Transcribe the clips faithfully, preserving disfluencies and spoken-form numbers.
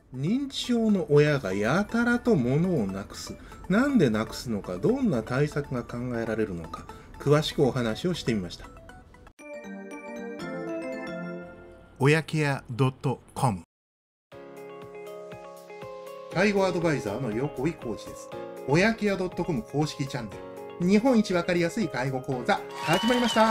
認知症の親がやたらと物をなくす。なんでなくすのか、どんな対策が考えられるのか、詳しくお話をしてみました。親ケア .com 介護アドバイザーの横井浩二です。親ケア .com 公式チャンネル、日本一わかりやすい介護講座、始まりました。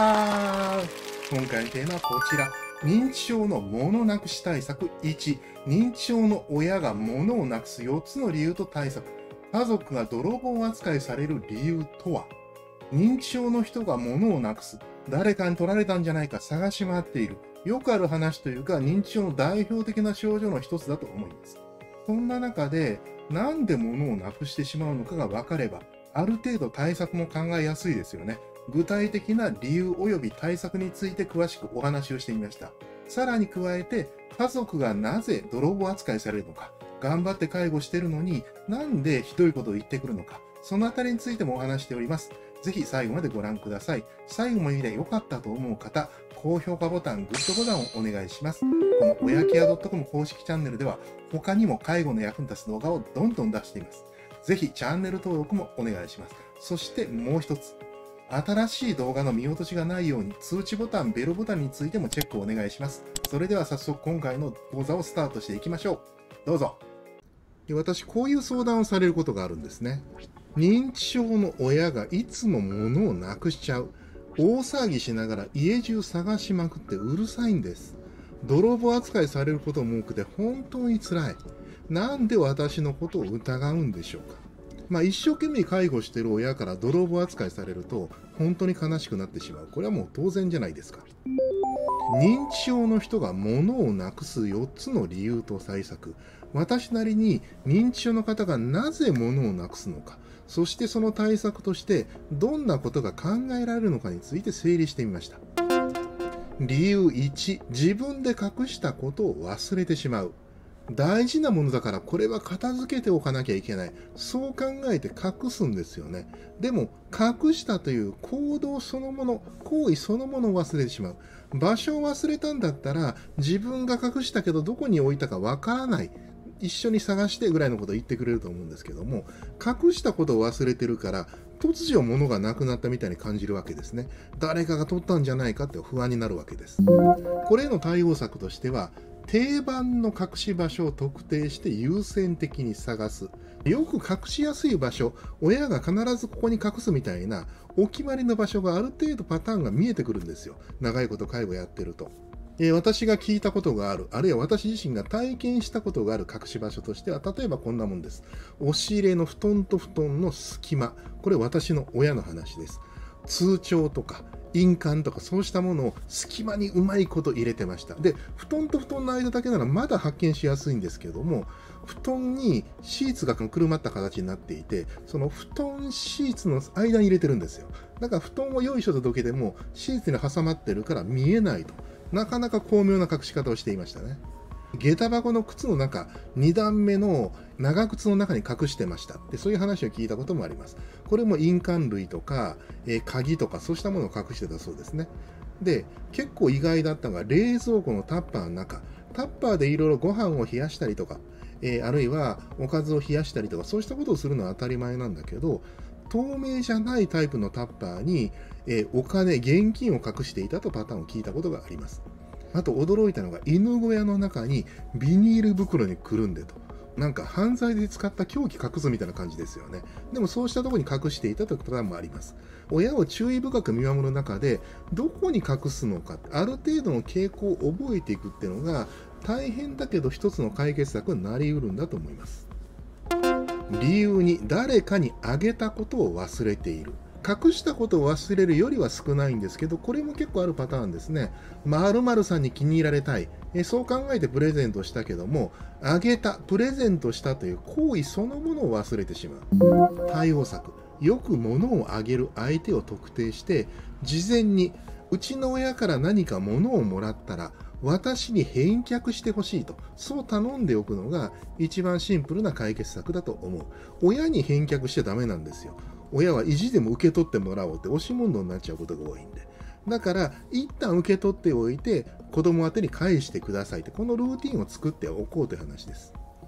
今回のテーマはこちら。認知症の物なくし対策いち、認知症の親が物をなくすよっつの理由と対策。家族が泥棒扱いされる理由とは。認知症の人が物をなくす。誰かに取られたんじゃないか探し回っている。よくある話というか、認知症の代表的な症状の一つだと思います。そんな中で、なんで物をなくしてしまうのかが分かれば、ある程度対策も考えやすいですよね。具体的な理由及び対策について詳しくお話をしてみました。さらに加えて、家族がなぜ泥棒扱いされるのか、頑張って介護してるのになんでひどいことを言ってくるのか、そのあたりについてもお話しております。ぜひ最後までご覧ください。最後まで見て良かったと思う方、高評価ボタン、グッドボタンをお願いします。この親ケア .com 公式チャンネルでは、他にも介護の役に立つ動画をどんどん出しています。ぜひチャンネル登録もお願いします。そしてもう一つ。新しい動画の見落としがないように通知ボタン、ベルボタンについてもチェックをお願いします。それでは早速今回の講座をスタートしていきましょう。どうぞ。私、こういう相談をされることがあるんですね。認知症の親がいつも物をなくしちゃう。大騒ぎしながら家中探しまくってうるさいんです。泥棒扱いされることも多くて本当に辛い。なんで私のことを疑うんでしょうか。まあ、一生懸命介護している親から泥棒扱いされると本当に悲しくなってしまう。これはもう当然じゃないですか。認知症の人が物をなくすよっつの理由と対策。私なりに認知症の方がなぜ物をなくすのか、そしてその対策としてどんなことが考えられるのかについて整理してみました。理由いち、自分で隠したことを忘れてしまう。大事なものだからこれは片付けておかなきゃいけない。そう考えて隠すんですよね。でも隠したという行動そのもの、行為そのものを忘れてしまう。場所を忘れたんだったら自分が隠したけどどこに置いたかわからない。一緒に探してぐらいのことを言ってくれると思うんですけども、隠したことを忘れてるから突如物がなくなったみたいに感じるわけですね。誰かが取ったんじゃないかって不安になるわけです。これへの対応策としては、定番の隠し場所を特定して優先的に探す。よく隠しやすい場所、親が必ずここに隠すみたいなお決まりの場所がある程度パターンが見えてくるんですよ。長いこと介護やってると。えー、私が聞いたことがある、あるいは私自身が体験したことがある隠し場所としては、例えばこんなもんです。押し入れの布団と布団の隙間。これ私の親の話です。通帳とか印鑑とかそうしたものを隙間にうまいこと入れてました。で、布団と布団の間だけならまだ発見しやすいんですけども、布団にシーツがくるまった形になっていて、その布団シーツの間に入れてるんですよ。だから布団を用意した時でもシーツに挟まってるから見えないと。なかなか巧妙な隠し方をしていましたね。下駄箱の靴の中、に段目の長靴の中に隠してましたって、そういう話を聞いたこともあります。これも印鑑類とか、えー、鍵とかそうしたものを隠してたそうですね。で、結構意外だったのが冷蔵庫のタッパーの中、タッパーでいろいろご飯を冷やしたりとか、えー、あるいはおかずを冷やしたりとか、そうしたことをするのは当たり前なんだけど、透明じゃないタイプのタッパーに、えー、お金、現金を隠していたとパターンを聞いたことがあります。あと驚いたのが犬小屋の中にビニール袋にくるんでと。なんか犯罪で使った凶器隠すみたいな感じですよね。でもそうしたところに隠していたというパターンもあります。親を注意深く見守る中でどこに隠すのか、ある程度の傾向を覚えていくっていうのが大変だけど一つの解決策になりうるんだと思います。理由に、誰かにあげたことを忘れている。隠したことを忘れるよりは少ないんですけど、これも結構あるパターンですね。〇〇さんに気に入られたい。えそう考えてプレゼントしたけども、あげた、プレゼントしたという行為そのものを忘れてしまう。対応策。よく物をあげる相手を特定して、事前に、うちの親から何か物をもらったら、私に返却してほしいと、そう頼んでおくのが一番シンプルな解決策だと思う。親に返却しちゃダメなんですよ。親は意地でも受け取ってもらおうって押し問答になっちゃうことが多いんで。だから一旦受け取っておいて子供宛てに返してくださいって、このルーティンを作っておこうという話です。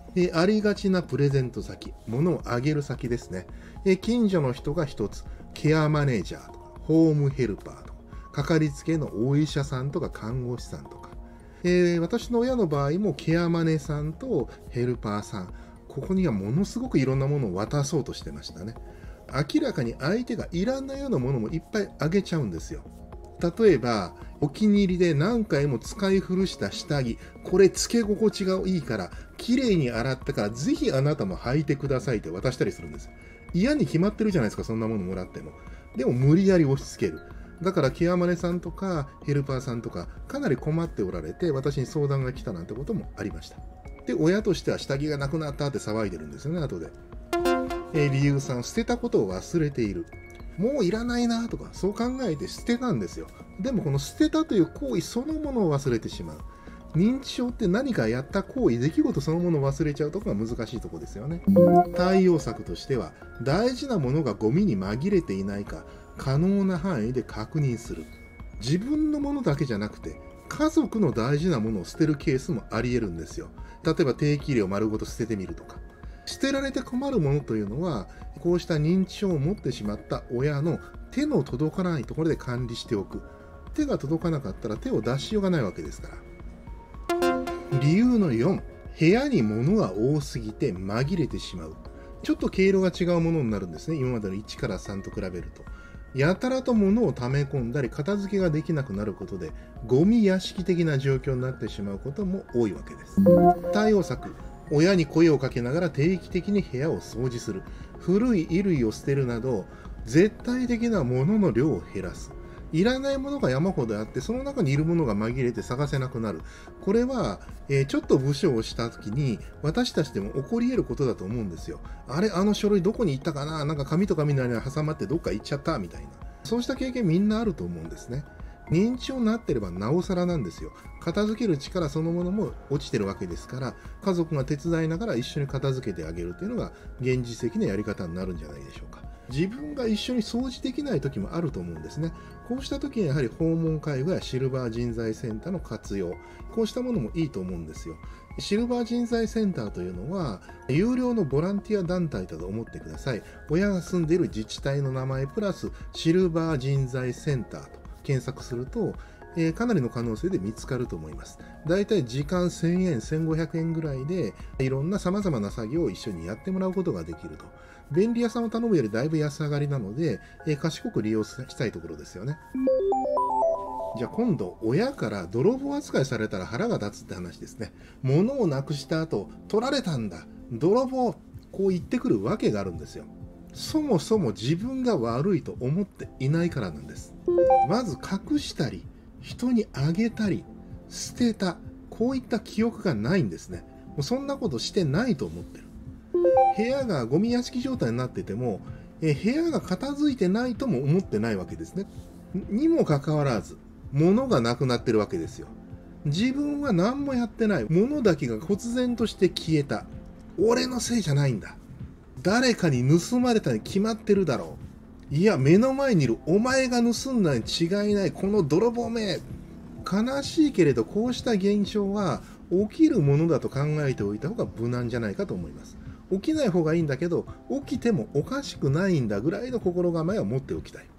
えー、ありがちなプレゼント先、物をあげる先ですね。えー、近所の人が一つ、ケアマネージャーとか、ホームヘルパーとか、かかりつけのお医者さんとか看護師さんとか、えー、私の親の場合もケアマネさんとヘルパーさん、ここにはものすごくいろんなものを渡そうとしてましたね。明らかに相手がいらないようなものもいっぱいあげちゃうんですよ。例えば、お気に入りで何回も使い古した下着、これ付け心地がいいから、綺麗に洗ったから、ぜひあなたも履いてくださいって渡したりするんですよ。嫌に決まってるじゃないですか、そんなものもらっても。でも無理やり押し付ける。だからケアマネさんとかヘルパーさんとかかなり困っておられて、私に相談が来たなんてこともありました。で、親としては下着がなくなったって騒いでるんですよね、後で。えー、理由さん、捨てたことを忘れている。もういらないなとか、そう考えて捨てたんですよ。でもこの捨てたという行為そのものを忘れてしまう。認知症って何かやった行為、出来事そのものを忘れちゃうところが難しいところですよね。対応策としては、大事なものがゴミに紛れていないか、可能な範囲で確認する。自分のものだけじゃなくて、家族の大事なものを捨てるケースもあり得るんですよ。例えば定期入れを丸ごと捨ててみるとか。捨てられて困るものというのは、こうした認知症を持ってしまった親の手の届かないところで管理しておく。手が届かなかったら手を出しようがないわけですから。理由のよん、部屋に物が多すぎて紛れてしまう。ちょっと経路が違うものになるんですね。今までのいちからさんと比べると。やたらと物を溜め込んだり片付けができなくなることで、ゴミ屋敷的な状況になってしまうことも多いわけです。対応策、親に声をかけながら定期的に部屋を掃除する。古い衣類を捨てるなど、絶対的なものの量を減らす。いらないものが山ほどあって、その中にいるものが紛れて探せなくなる。これは、えー、ちょっと部署をしたときに、私たちでも起こり得ることだと思うんですよ。あれ、あの書類どこに行ったかな、なんか紙と紙の間に挟まってどっか行っちゃったみたいな。そうした経験みんなあると思うんですね。認知症になってればなおさらなんですよ。片付ける力そのものも落ちてるわけですから、家族が手伝いながら一緒に片付けてあげるというのが現実的なやり方になるんじゃないでしょうか。自分が一緒に掃除できない時もあると思うんですね。こうした時にやはり訪問介護やシルバー人材センターの活用、こうしたものもいいと思うんですよ。シルバー人材センターというのは、有料のボランティア団体だと思ってください。親が住んでいる自治体の名前プラスシルバー人材センターと検索すると、えー、かなりの可能性で見つかると思います。だいたい時間せんえん、せんごひゃくえんぐらいで、いろんな様々な作業を一緒にやってもらうことができると。便利屋さんを頼むよりだいぶ安上がりなので、えー、賢く利用したいところですよね。じゃあ今度、親から泥棒扱いされたら腹が立つって話ですね。物をなくした後、取られたんだ、泥棒、こう言ってくるわけがあるんですよ。そもそも自分が悪いと思っていないからなんです。まず隠したり、人にあげたり、捨てた、こういった記憶がないんですね。もうそんなことしてないと思ってる。部屋がゴミ屋敷状態になってても、え部屋が片付いてないとも思ってないわけですね。にもかかわらず、物がなくなってるわけですよ。自分は何もやってない。物だけが忽然として消えた。俺のせいじゃないんだ。誰かに盗まれたに決まってるだろう。いや、目の前にいるお前が盗んだに違いない。この泥棒め。悲しいけれど、こうした現象は起きるものだと考えておいた方が無難じゃないかと思います。起きない方がいいんだけど、起きてもおかしくないんだぐらいの心構えを持っておきたい。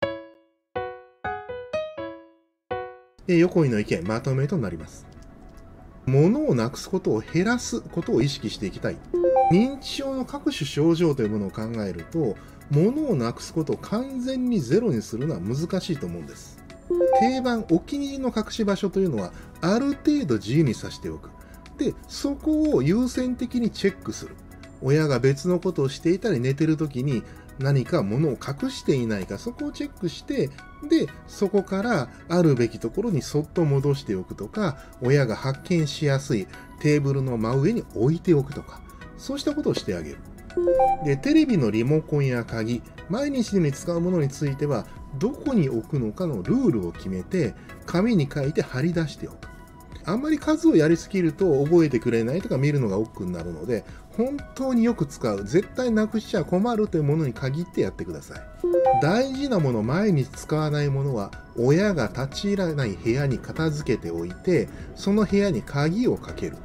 で、横井の意見、まとめとなります。物をなくすことを減らすことを意識していきたい。認知症の各種症状というものを考えると、物をなくすことを完全にゼロにするのは難しいと思うんです。定番、お気に入りの隠し場所というのは、ある程度自由にさせておく。で、そこを優先的にチェックする。親が別のことをしていたり寝てる時に何か物を隠していないか、そこをチェックして、で、そこからあるべきところにそっと戻しておくとか、親が発見しやすいテーブルの真上に置いておくとか、そうしたことをしてあげる。で、テレビのリモコンや鍵、毎日に使うものについては、どこに置くのかのルールを決めて、紙に書いて貼り出しておく。あんまり数をやりすぎると覚えてくれないとか見るのが億劫になるので、本当によく使う、絶対なくしちゃ困るというものに限ってやってください。大事なもの、毎日使わないものは、親が立ち入らない部屋に片付けておいて、その部屋に鍵をかける。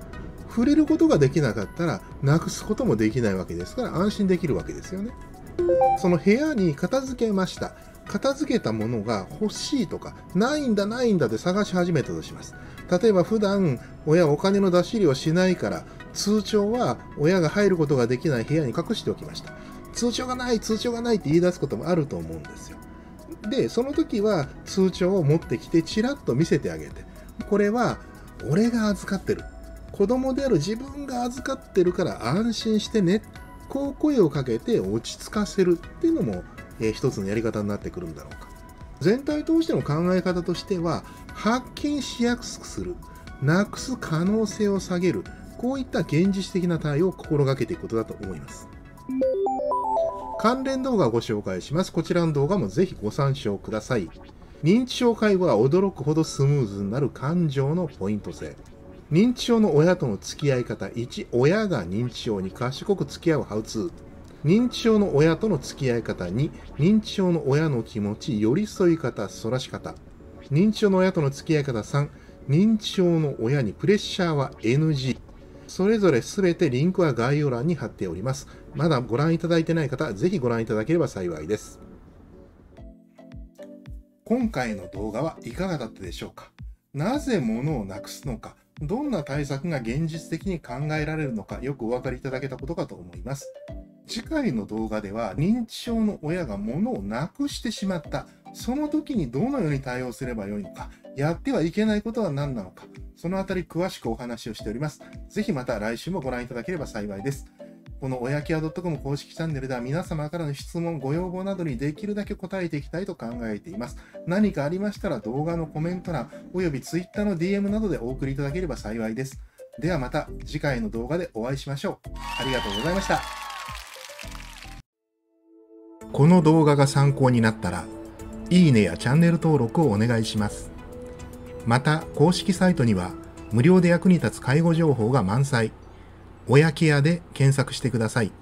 触れることができなかったらなくすこともできないわけですから安心できるわけですよね。その部屋に片付けました。片付けたものが欲しいとか、ないんだないんだで探し始めたとします。例えば普段親はお金の出し入れをしないから、通帳は親が入ることができない部屋に隠しておきました。通帳がない、通帳がないって言い出すこともあると思うんですよ。で、その時は通帳を持ってきてチラッと見せてあげて、これは俺が預かってる。子供である自分が預かってるから安心してね。こう声をかけて落ち着かせるっていうのも、えー、一つのやり方になってくるんだろうか。全体通しての考え方としては、発見しやすくする、なくす可能性を下げる、こういった現実的な対応を心がけていくことだと思います。関連動画をご紹介します。こちらの動画もぜひご参照ください。認知症介護は驚くほどスムーズになる感情のポイント制。認知症の親との付き合い方。いち、親が認知症に賢く付き合うハウツー。認知症の親との付き合い方。に、認知症の親の気持ち、寄り添い方、そらし方。認知症の親との付き合い方。さん、認知症の親にプレッシャーは エヌジー。それぞれすべてリンクは概要欄に貼っております。まだご覧いただいてない方、ぜひご覧いただければ幸いです。今回の動画はいかがだったでしょうか。なぜ物をなくすのか、どんな対策が現実的に考えられるのか、よくお分かりいただけたことかと思います。次回の動画では、認知症の親が物をなくしてしまった。その時にどのように対応すればよいのか、やってはいけないことは何なのか、そのあたり詳しくお話をしております。ぜひまた来週もご覧いただければ幸いです。この親ケア .com 公式チャンネルでは皆様からの質問、ご要望などにできるだけ答えていきたいと考えています。何かありましたら動画のコメント欄および Twitter の ディーエム などでお送りいただければ幸いです。ではまた次回の動画でお会いしましょう。ありがとうございました。この動画が参考になったら、いいねやチャンネル登録をお願いします。また、公式サイトには無料で役に立つ介護情報が満載。親ケアで検索してください。